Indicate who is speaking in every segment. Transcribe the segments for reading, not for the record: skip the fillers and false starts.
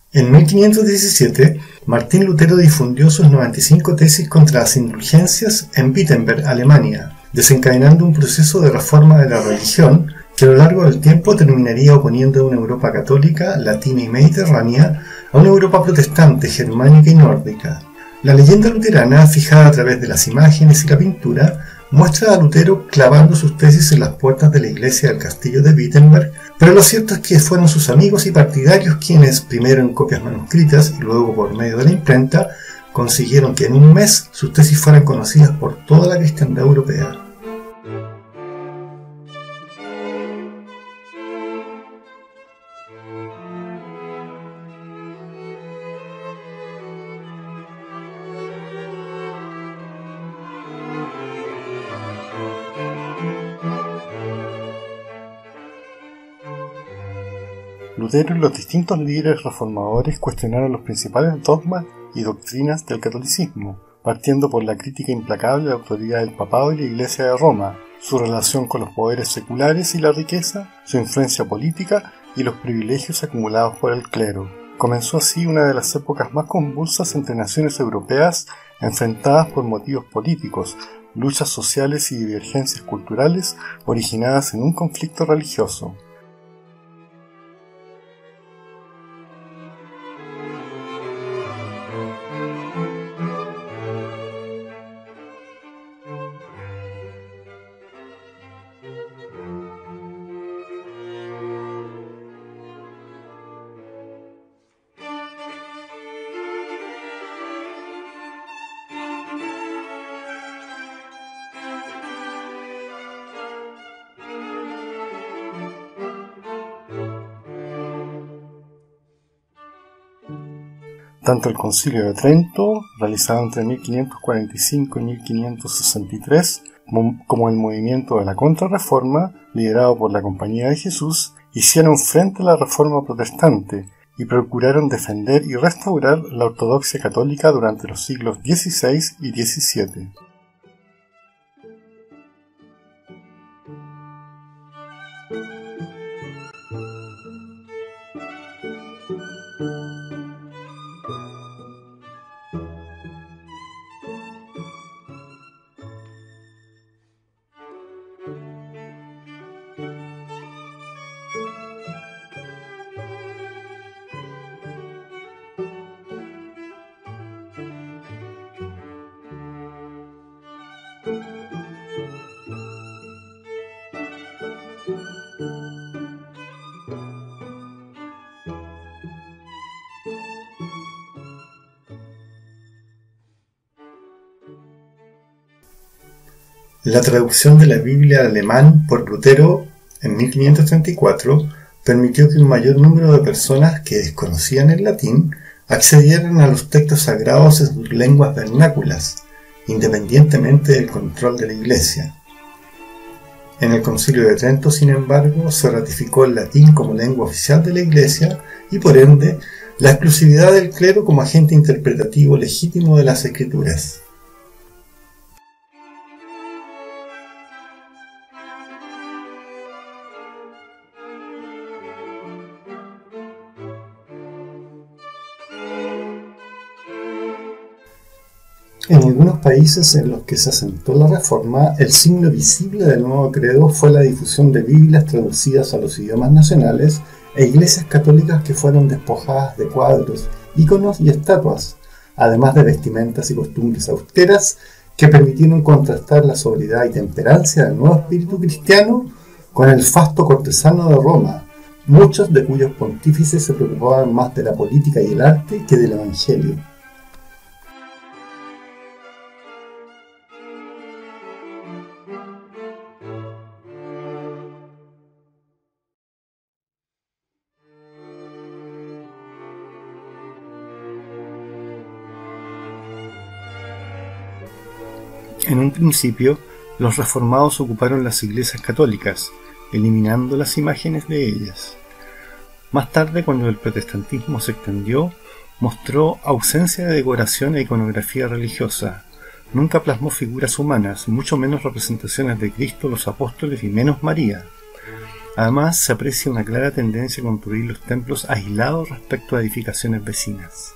Speaker 1: En 1517, Martín Lutero difundió sus 95 tesis contra las indulgencias en Wittenberg, Alemania, desencadenando un proceso de reforma de la religión que a lo largo del tiempo terminaría oponiendo a una Europa católica, latina y mediterránea a una Europa protestante, germánica y nórdica. La leyenda luterana, fijada a través de las imágenes y la pintura, muestra a Lutero clavando sus tesis en las puertas de la iglesia del castillo de Wittenberg, pero lo cierto es que fueron sus amigos y partidarios quienes, primero en copias manuscritas y luego por medio de la imprenta, consiguieron que en un mes sus tesis fueran conocidas por toda la cristiandad europea. Lutero y los distintos líderes reformadores cuestionaron los principales dogmas y doctrinas del catolicismo, partiendo por la crítica implacable de la autoridad del papado y la Iglesia de Roma, su relación con los poderes seculares y la riqueza, su influencia política y los privilegios acumulados por el clero. Comenzó así una de las épocas más convulsas entre naciones europeas enfrentadas por motivos políticos, luchas sociales y divergencias culturales originadas en un conflicto religioso. Tanto el Concilio de Trento, realizado entre 1545 y 1563, como el movimiento de la Contrarreforma, liderado por la Compañía de Jesús, hicieron frente a la Reforma protestante y procuraron defender y restaurar la ortodoxia católica durante los siglos XVI y XVII. La traducción de la Biblia al alemán por Lutero en 1534 permitió que un mayor número de personas que desconocían el latín accedieran a los textos sagrados en sus lenguas vernáculas, independientemente del control de la Iglesia. En el Concilio de Trento, sin embargo, se ratificó el latín como lengua oficial de la Iglesia y, por ende, la exclusividad del clero como agente interpretativo legítimo de las Escrituras. En algunos países en los que se asentó la Reforma, el signo visible del nuevo credo fue la difusión de Biblias traducidas a los idiomas nacionales e iglesias católicas que fueron despojadas de cuadros, íconos y estatuas, además de vestimentas y costumbres austeras que permitieron contrastar la sobriedad y temperancia del nuevo espíritu cristiano con el fasto cortesano de Roma, muchos de cuyos pontífices se preocupaban más de la política y el arte que del evangelio. En un principio, los reformados ocuparon las iglesias católicas, eliminando las imágenes de ellas. Más tarde, cuando el protestantismo se extendió, mostró ausencia de decoración e iconografía religiosa. Nunca plasmó figuras humanas, mucho menos representaciones de Cristo, los apóstoles y menos María. Además, se aprecia una clara tendencia a construir los templos aislados respecto a edificaciones vecinas.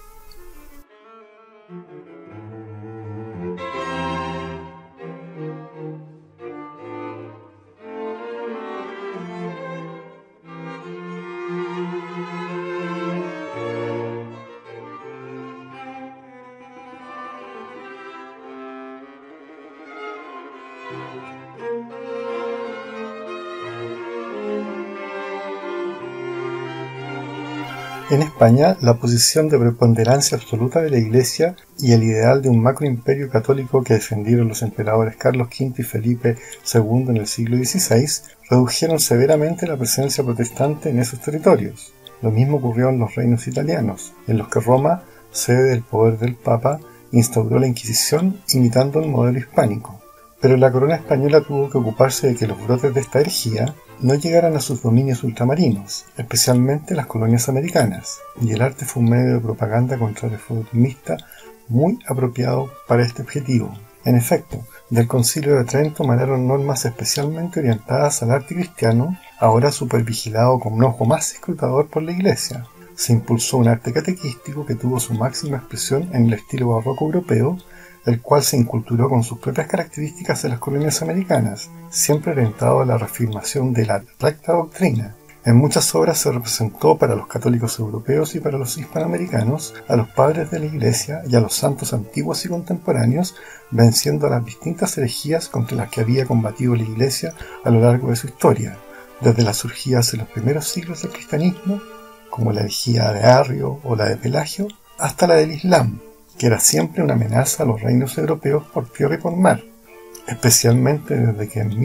Speaker 1: En España, la posición de preponderancia absoluta de la Iglesia y el ideal de un macroimperio católico que defendieron los emperadores Carlos V y Felipe II en el siglo XVI redujeron severamente la presencia protestante en esos territorios. Lo mismo ocurrió en los reinos italianos, en los que Roma, sede del poder del Papa, instauró la Inquisición imitando el modelo hispánico. Pero la corona española tuvo que ocuparse de que los brotes de esta herejía no llegaran a sus dominios ultramarinos, especialmente las colonias americanas, y el arte fue un medio de propaganda contrarreformista muy apropiado para este objetivo. En efecto, del Concilio de Trento emanaron normas especialmente orientadas al arte cristiano, ahora supervigilado con un ojo más escrutador por la Iglesia. Se impulsó un arte catequístico que tuvo su máxima expresión en el estilo barroco europeo, el cual se inculturó con sus propias características en las colonias americanas, siempre orientado a la reafirmación de la recta doctrina. En muchas obras se representó para los católicos europeos y para los hispanoamericanos a los padres de la Iglesia y a los santos antiguos y contemporáneos, venciendo a las distintas herejías contra las que había combatido la Iglesia a lo largo de su historia, desde las surgidas en los primeros siglos del cristianismo, como la herejía de Arrio o la de Pelagio, hasta la del Islam, que era siempre una amenaza a los reinos europeos por tierra y por mar, especialmente desde que en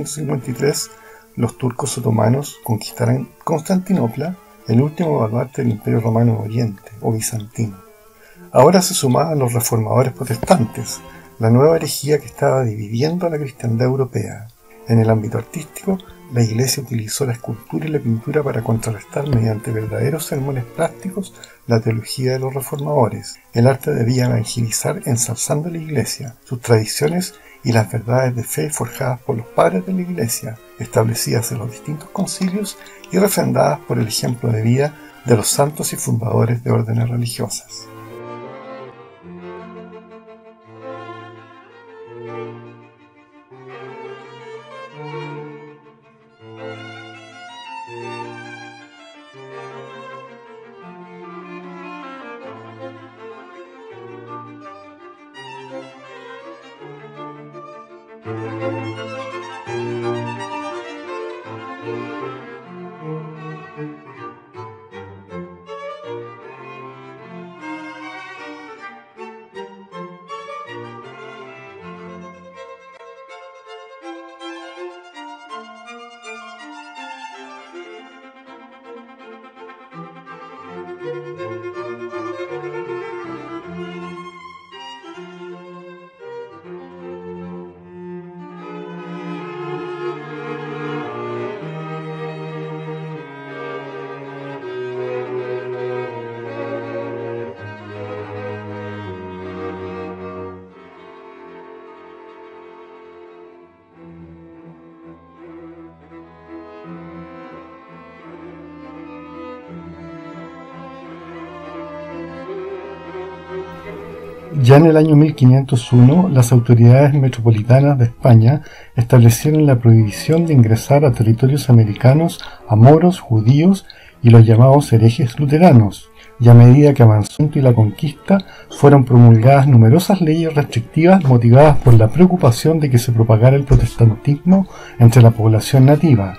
Speaker 1: 1453 los turcos otomanos conquistaran Constantinopla, el último baluarte del Imperio Romano en Oriente, o bizantino. Ahora se sumaban los reformadores protestantes, la nueva herejía que estaba dividiendo a la cristiandad europea. En el ámbito artístico, la Iglesia utilizó la escultura y la pintura para contrarrestar mediante verdaderos sermones prácticos la teología de los reformadores. El arte debía evangelizar ensalzando la Iglesia, sus tradiciones y las verdades de fe forjadas por los padres de la Iglesia, establecidas en los distintos concilios y refrendadas por el ejemplo de vida de los santos y fundadores de órdenes religiosas. Ya en el año 1501, las autoridades metropolitanas de España establecieron la prohibición de ingresar a territorios americanos a moros, judíos y los llamados herejes luteranos, y a medida que avanzó la conquista, fueron promulgadas numerosas leyes restrictivas motivadas por la preocupación de que se propagara el protestantismo entre la población nativa.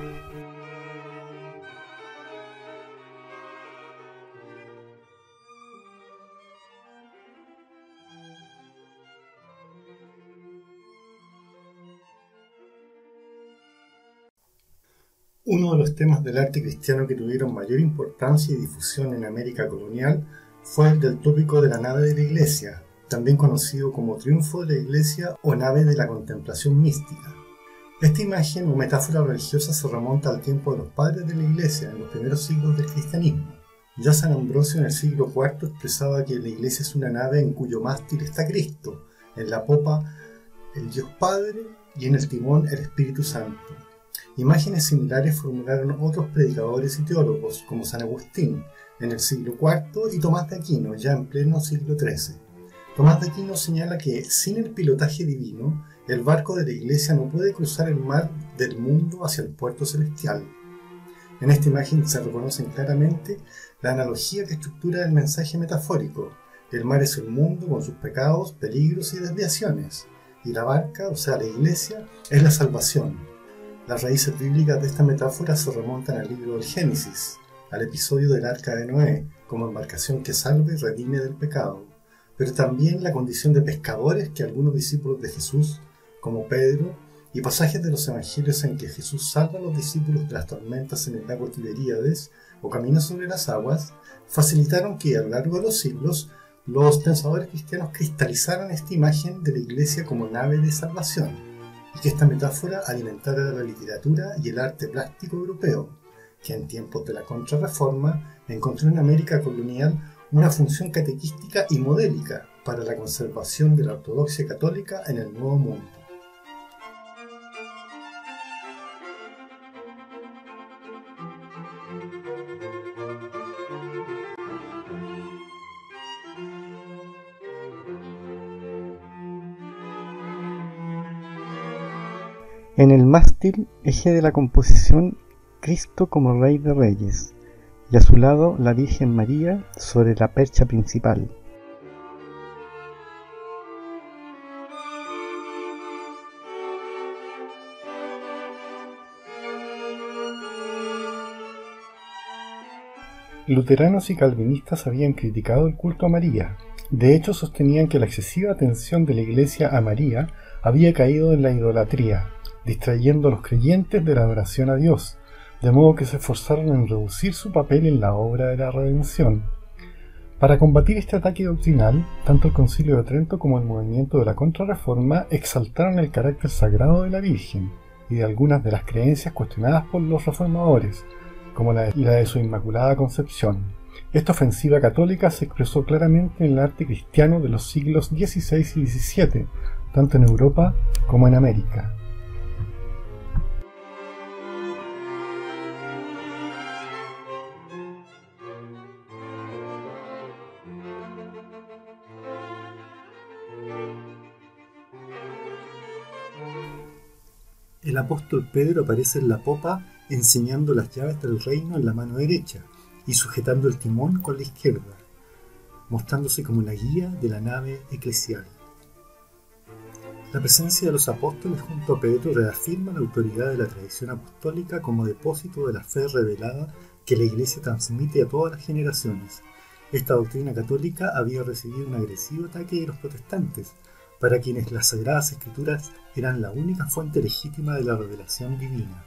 Speaker 1: Uno de los temas del arte cristiano que tuvieron mayor importancia y difusión en América colonial fue el del tópico de la nave de la iglesia, también conocido como triunfo de la iglesia o nave de la contemplación mística. Esta imagen o metáfora religiosa se remonta al tiempo de los padres de la iglesia en los primeros siglos del cristianismo. Ya San Ambrosio en el siglo IV expresaba que la iglesia es una nave en cuyo mástil está Cristo, en la popa el Dios Padre y en el timón el Espíritu Santo. Imágenes similares formularon otros predicadores y teólogos, como San Agustín, en el siglo IV, y Tomás de Aquino, ya en pleno siglo XIII. Tomás de Aquino señala que, sin el pilotaje divino, el barco de la Iglesia no puede cruzar el mar del mundo hacia el puerto celestial. En esta imagen se reconocen claramente la analogía que estructura el mensaje metafórico. El mar es el mundo con sus pecados, peligros y desviaciones, y la barca, o sea la Iglesia, es la salvación. Las raíces bíblicas de esta metáfora se remontan al libro del Génesis, al episodio del Arca de Noé, como embarcación que salva y redime del pecado, pero también la condición de pescadores que algunos discípulos de Jesús, como Pedro, y pasajes de los evangelios en que Jesús salva a los discípulos de las tormentas en el lago Tiberíades o camina sobre las aguas, facilitaron que a lo largo de los siglos los pensadores cristianos cristalizaran esta imagen de la Iglesia como nave de salvación, y que esta metáfora alimentara la literatura y el arte plástico europeo, que en tiempos de la Contrarreforma encontró en América colonial una función catequística y modélica para la conservación de la ortodoxia católica en el Nuevo Mundo.
Speaker 2: En el mástil, eje de la composición, Cristo como Rey de Reyes, y a su lado la Virgen María sobre la percha principal. Luteranos y calvinistas habían criticado el culto a María. De hecho, sostenían que la excesiva atención de la Iglesia a María había caído en la idolatría, distrayendo a los creyentes de la adoración a Dios, de modo que se esforzaron en reducir su papel en la obra de la redención. Para combatir este ataque doctrinal, tanto el Concilio de Trento como el movimiento de la Contrarreforma exaltaron el carácter sagrado de la Virgen y de algunas de las creencias cuestionadas por los reformadores, como la de su Inmaculada Concepción. Esta ofensiva católica se expresó claramente en el arte cristiano de los siglos XVI y XVII, tanto en Europa como en América.
Speaker 1: El apóstol Pedro aparece en la popa enseñando las llaves del reino en la mano derecha y sujetando el timón con la izquierda, mostrándose como la guía de la nave eclesial. La presencia de los apóstoles junto a Pedro reafirma la autoridad de la tradición apostólica como depósito de la fe revelada que la Iglesia transmite a todas las generaciones. Esta doctrina católica había recibido un agresivo ataque de los protestantes, para quienes las Sagradas Escrituras eran la única fuente legítima de la revelación divina.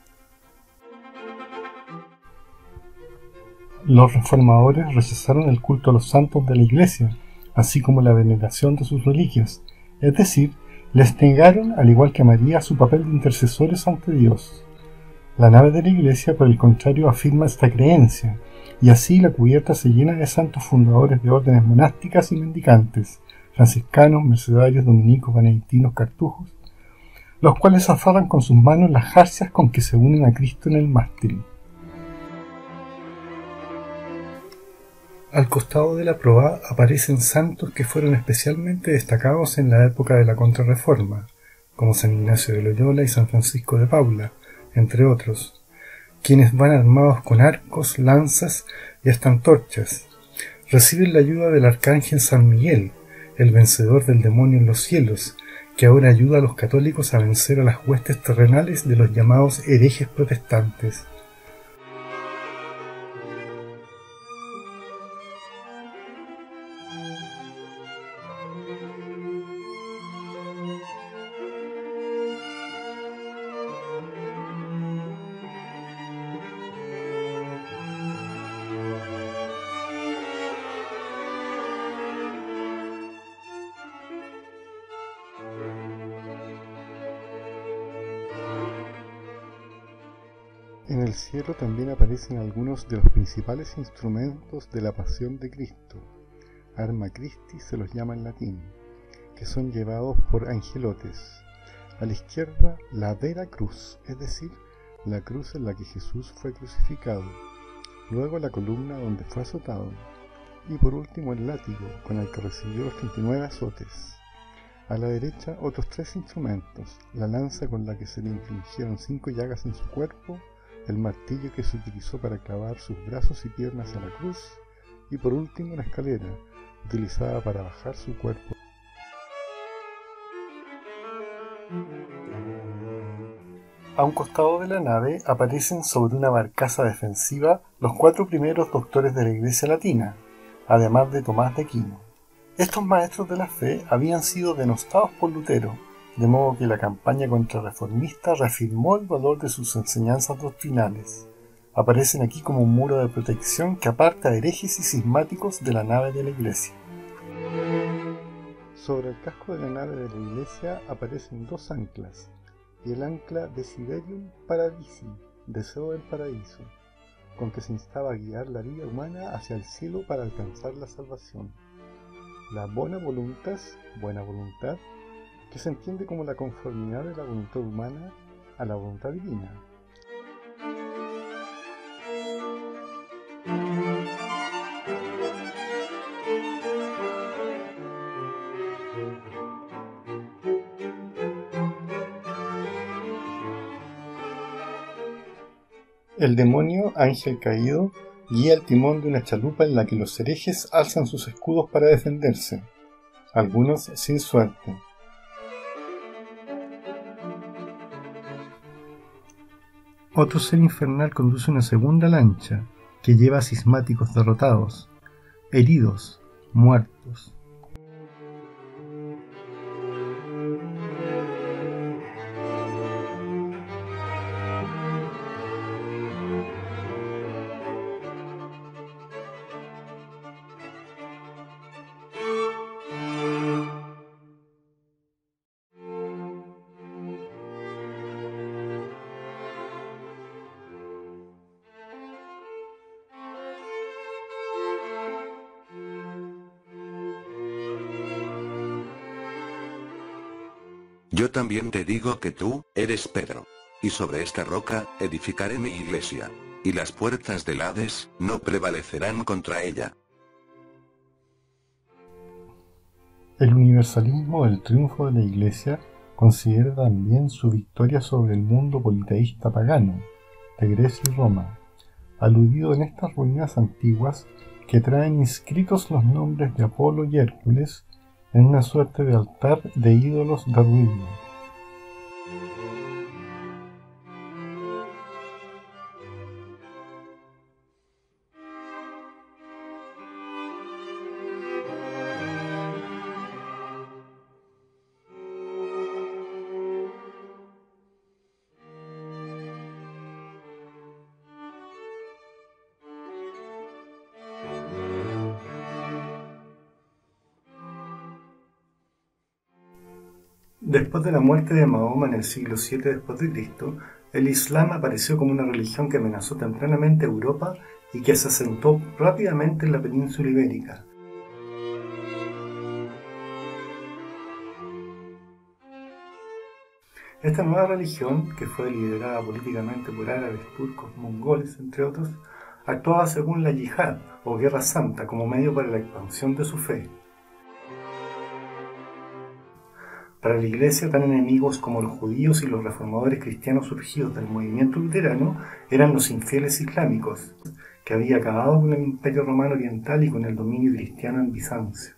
Speaker 2: Los reformadores rechazaron el culto a los santos de la Iglesia, así como la veneración de sus reliquias, es decir, les negaron, al igual que a María, su papel de intercesores ante Dios. La nave de la Iglesia, por el contrario, afirma esta creencia, y así la cubierta se llena de santos fundadores de órdenes monásticas y mendicantes, franciscanos, mercedarios, dominicos, benedictinos, cartujos, los cuales aferran con sus manos las jarcias con que se unen a Cristo en el mástil. Al costado de la proa aparecen santos que fueron especialmente destacados en la época de la Contrarreforma, como San Ignacio de Loyola y San Francisco de Paula, entre otros, quienes van armados con arcos, lanzas y hasta antorchas. Reciben la ayuda del arcángel San Miguel, el vencedor del demonio en los cielos, que ahora ayuda a los católicos a vencer a las huestes terrenales de los llamados herejes protestantes. En el cielo también aparecen algunos de los principales instrumentos de la pasión de Cristo, Arma Christi se los llama en latín, que son llevados por angelotes. A la izquierda, la Vera Cruz, es decir, la cruz en la que Jesús fue crucificado, luego la columna donde fue azotado, y por último el látigo con el que recibió los 39 azotes. A la derecha otros 3 instrumentos, la lanza con la que se le infligieron 5 llagas en su cuerpo, el martillo que se utilizó para clavar sus brazos y piernas a la cruz, y por último la escalera, utilizada para bajar su cuerpo. A un costado de la nave aparecen sobre una barcaza defensiva los 4 primeros doctores de la Iglesia latina, además de Tomás de Aquino. Estos maestros de la fe habían sido denostados por Lutero, de modo que la campaña contrarreformista reafirmó el valor de sus enseñanzas doctrinales. Aparecen aquí como un muro de protección que aparta a herejes y cismáticos de la nave de la Iglesia. Sobre el casco de la nave de la Iglesia aparecen 2 anclas, y el ancla Desiderium Paradisi, deseo del paraíso, con que se instaba a guiar la vida humana hacia el cielo para alcanzar la salvación. La Bona Voluntas, buena voluntad, que se entiende como la conformidad de la voluntad humana a la voluntad divina. El demonio, ángel caído, guía el timón de una chalupa en la que los herejes alzan sus escudos para defenderse, algunos sin suerte. Otro ser infernal conduce una segunda lancha que lleva a cismáticos derrotados, heridos, muertos.
Speaker 3: Yo también te digo que tú, eres Pedro. Y sobre esta roca, edificaré mi iglesia. Y las puertas del Hades, no prevalecerán contra ella.
Speaker 2: El universalismo del triunfo de la Iglesia considera también su victoria sobre el mundo politeísta pagano, de Grecia y Roma, aludido en estas ruinas antiguas que traen inscritos los nombres de Apolo y Hércules en una suerte de altar de ídolos de ruina. Después de la muerte de Mahoma en el siglo VII después de Cristo, el Islam apareció como una religión que amenazó tempranamente a Europa y que se asentó rápidamente en la península ibérica. Esta nueva religión, que fue liderada políticamente por árabes, turcos, mongoles, entre otros, actuaba según la yihad o guerra santa como medio para la expansión de su fe. Para la Iglesia, tan enemigos como los judíos y los reformadores cristianos surgidos del movimiento luterano eran los infieles islámicos, que había acabado con el Imperio Romano Oriental y con el dominio cristiano en Bizancio.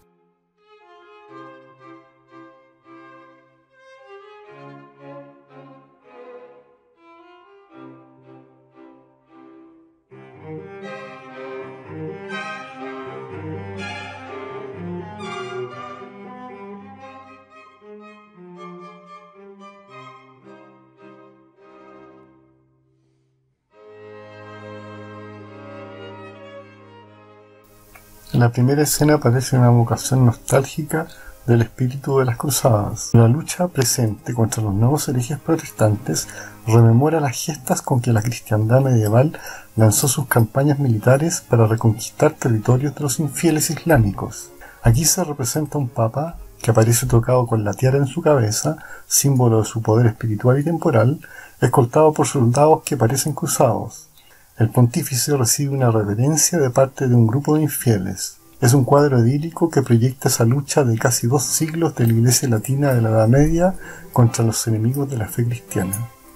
Speaker 2: En la primera escena aparece una vocación nostálgica del espíritu de las cruzadas. La lucha presente contra los nuevos herejes protestantes rememora las gestas con que la cristiandad medieval lanzó sus campañas militares para reconquistar territorios de los infieles islámicos. Aquí se representa un papa que aparece tocado con la tiara en su cabeza, símbolo de su poder espiritual y temporal, escoltado por soldados que parecen cruzados. El pontífice recibe una reverencia de parte de un grupo de infieles. Es un cuadro idílico que proyecta esa lucha de casi 2 siglos de la Iglesia latina de la Edad Media contra los enemigos de la fe cristiana.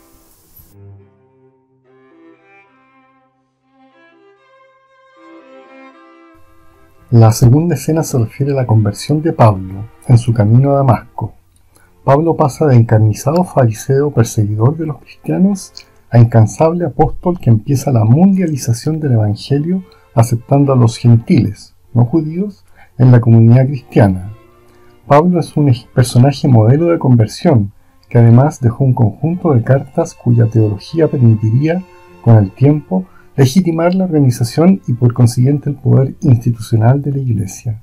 Speaker 2: La segunda escena se refiere a la conversión de Pablo en su camino a Damasco. Pablo pasa de encarnizado fariseo perseguidor de los cristianos a incansable apóstol que empieza la mundialización del Evangelio aceptando a los gentiles, no judíos, en la comunidad cristiana. Pablo es un personaje modelo de conversión que además dejó un conjunto de cartas cuya teología permitiría, con el tiempo, legitimar la organización y por consiguiente el poder institucional de la Iglesia.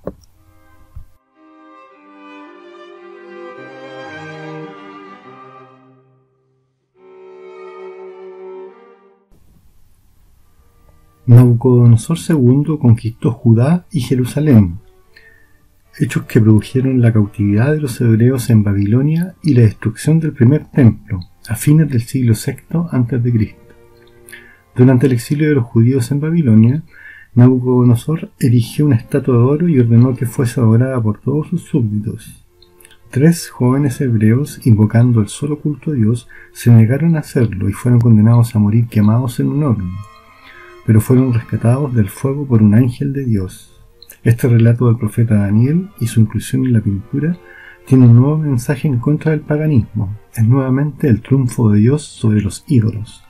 Speaker 2: Nabucodonosor II conquistó Judá y Jerusalén, hechos que produjeron la cautividad de los hebreos en Babilonia y la destrucción del primer templo, a fines del siglo VI a.C. Durante el exilio de los judíos en Babilonia, Nabucodonosor erigió una estatua de oro y ordenó que fuese adorada por todos sus súbditos. 3 jóvenes hebreos, invocando el solo culto a Dios, se negaron a hacerlo y fueron condenados a morir quemados en un horno, pero fueron rescatados del fuego por un ángel de Dios. Este relato del profeta Daniel y su inclusión en la pintura tiene un nuevo mensaje en contra del paganismo. Es nuevamente el triunfo de Dios sobre los ídolos.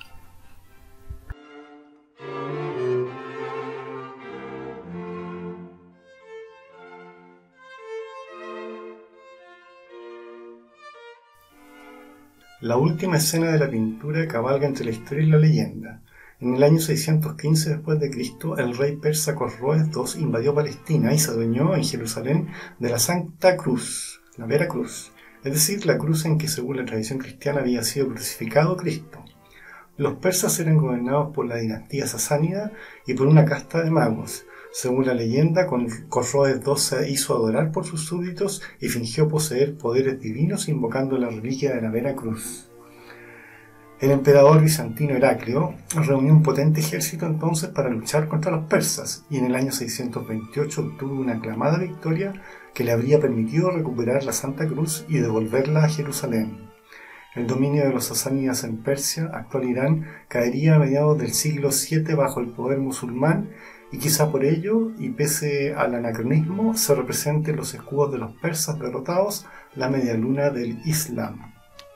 Speaker 1: La última escena de la pintura cabalga entre la historia y la leyenda. En el año 615 después de Cristo, el rey persa Cosroes II invadió Palestina y se adueñó en Jerusalén de la Santa Cruz, la Vera Cruz, es decir, la cruz en que según la tradición cristiana había sido crucificado Cristo. Los persas eran gobernados por la dinastía sasánida y por una casta de magos. Según la leyenda, Cosroes II se hizo adorar por sus súbditos y fingió poseer poderes divinos invocando la reliquia de la Vera Cruz. El emperador bizantino Heraclio reunió un potente ejército entonces para luchar contra los persas y en el año 628 obtuvo una aclamada victoria que le habría permitido recuperar la Santa Cruz y devolverla a Jerusalén. El dominio de los sasánidas en Persia, actual Irán, caería a mediados del siglo VII bajo el poder musulmán y quizá por ello, y pese al anacronismo, se represente en los escudos de los persas derrotados la media luna del Islam.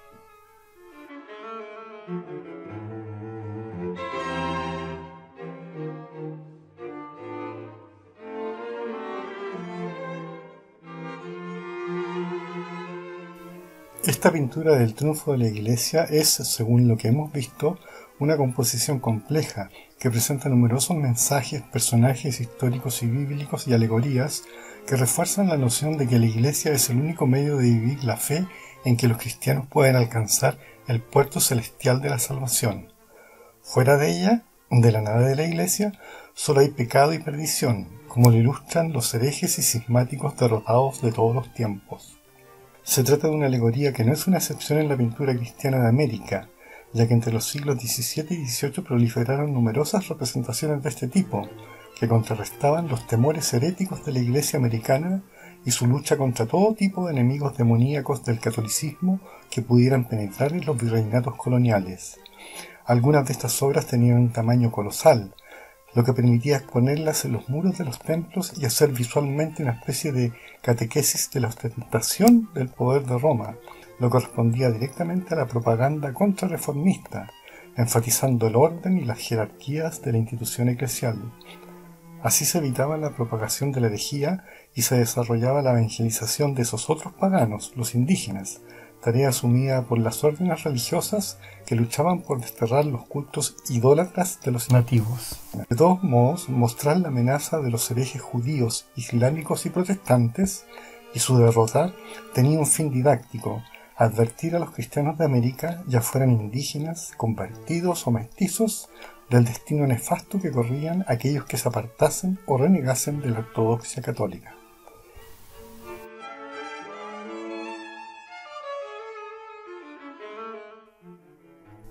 Speaker 2: Esta pintura del triunfo de la Iglesia es, según lo que hemos visto, una composición compleja que presenta numerosos mensajes, personajes históricos y bíblicos y alegorías que refuerzan la noción de que la Iglesia es el único medio de vivir la fe en que los cristianos pueden alcanzar el puerto celestial de la salvación. Fuera de ella, de la nave de la Iglesia, solo hay pecado y perdición, como lo ilustran los herejes y cismáticos derrotados de todos los tiempos. Se trata de una alegoría que no es una excepción en la pintura cristiana de América, ya que entre los siglos XVII y XVIII proliferaron numerosas representaciones de este tipo, que contrarrestaban los temores heréticos de la Iglesia americana y su lucha contra todo tipo de enemigos demoníacos del catolicismo que pudieran penetrar en los virreinatos coloniales. Algunas de estas obras tenían un tamaño colosal, lo que permitía exponerlas en los muros de los templos y hacer visualmente una especie de catequesis de la ostentación del poder de Roma, lo que correspondía directamente a la propaganda contrarreformista, enfatizando el orden y las jerarquías de la institución eclesial. Así se evitaba la propagación de la herejía y se desarrollaba la evangelización de esos otros paganos, los indígenas, tarea asumida por las órdenes religiosas que luchaban por desterrar los cultos idólatras de los nativos. De todos modos, mostrar la amenaza de los herejes judíos, islámicos y protestantes y su derrota tenía un fin didáctico: advertir a los cristianos de América, ya fueran indígenas, convertidos o mestizos, del destino nefasto que corrían aquellos que se apartasen o renegasen de la ortodoxia católica.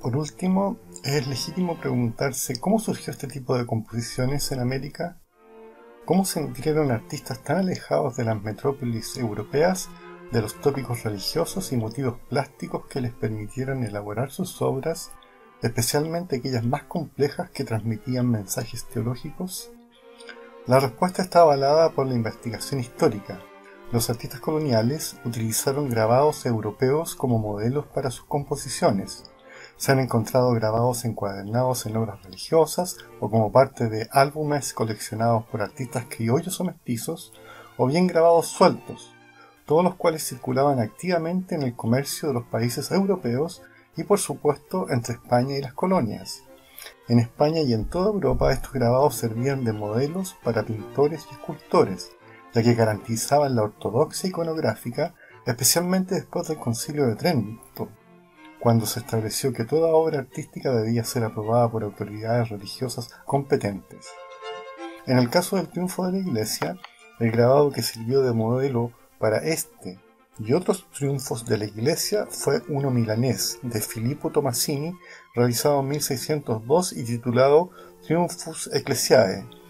Speaker 2: Por último, es legítimo preguntarse cómo surgió este tipo de composiciones en América, cómo se nutrieron artistas tan alejados de las metrópolis europeas de los tópicos religiosos y motivos plásticos que les permitieron elaborar sus obras, especialmente aquellas más complejas que transmitían mensajes teológicos. La respuesta está avalada por la investigación histórica. Los artistas coloniales utilizaron grabados europeos como modelos para sus composiciones. Se han encontrado grabados encuadernados en obras religiosas o como parte de álbumes coleccionados por artistas criollos o mestizos, o bien grabados sueltos, todos los cuales circulaban activamente en el comercio de los países europeos y por supuesto entre España y las colonias. En España y en toda Europa estos grabados servían de modelos para pintores y escultores, ya que garantizaban la ortodoxia iconográfica, especialmente después del Concilio de Trento, cuando se estableció que toda obra artística debía ser aprobada por autoridades religiosas competentes. En el caso del triunfo de la Iglesia, el grabado que sirvió de modelo para este y otros triunfos de la Iglesia fue uno milanés de Filippo Tomasini, realizado en 1602 y titulado Triumphus Ecclesiae,